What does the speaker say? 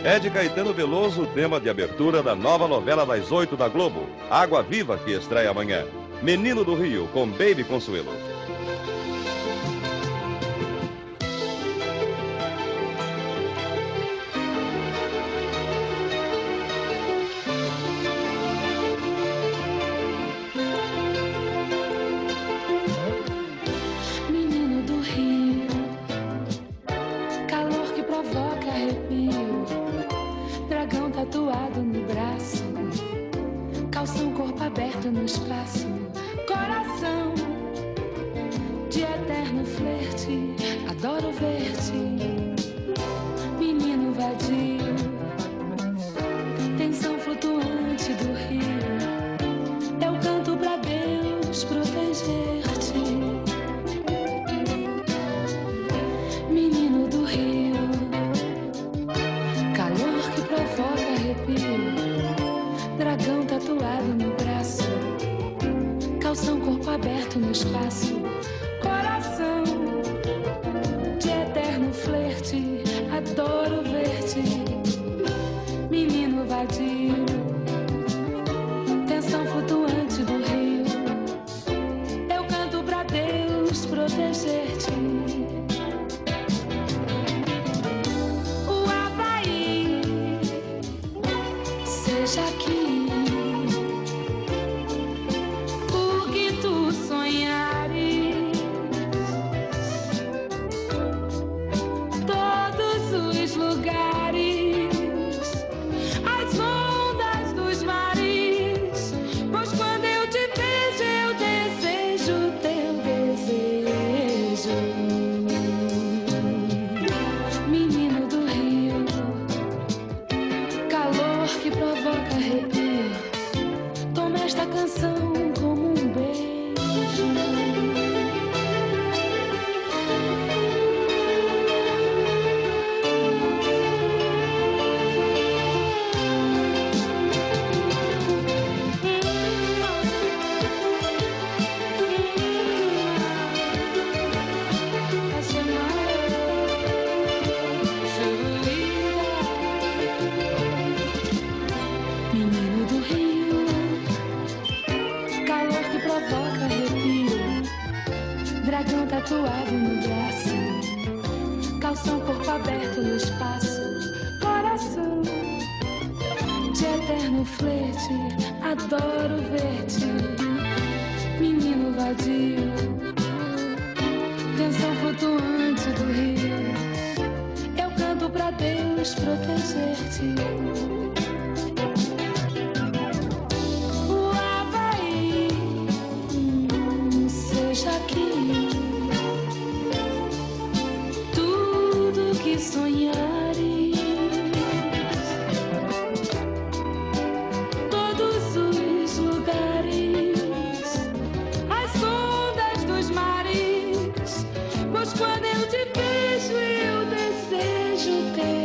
É de Caetano Veloso o tema de abertura da nova novela das 8 da Globo, Água Viva, que estreia amanhã. Menino do Rio, com Baby Consuelo. Menino do Rio, calor que provoca arrepio, dragão tatuado no braço, calção corpo aberto no espaço, coração de eterno flerte, adoro ver-te. Menino vadio, tensão flutuante do rio, eu canto pra Deus proteger-te. Menino do Rio, calor que provoca arrepio, dragão tatuado no braço, calção corpo aberto no espaço, coração de eterno flerte, adoro ver-te. Menino vadio, tensão flutuante do rio, eu canto pra Deus proteger-te. Seja aqui o que tu sonhares, todos os lugares, as ondas dos mares, pois quando eu te vejo eu desejo teu desejo. Menino do Rio, calor que provoca arrepio, toma esta canção como um beijo. Menino do Rio, calor que provoca arrepio, dragão tatuado no braço, calção corpo aberto no espaço, coração de eterno flerte, adoro ver-te. Menino vadio, tensão flutuante do rio, eu canto pra Deus proteger-te. Seja aqui tudo que sonhares, todos os lugares, as ondas dos mares, pois quando eu te vejo eu desejo ter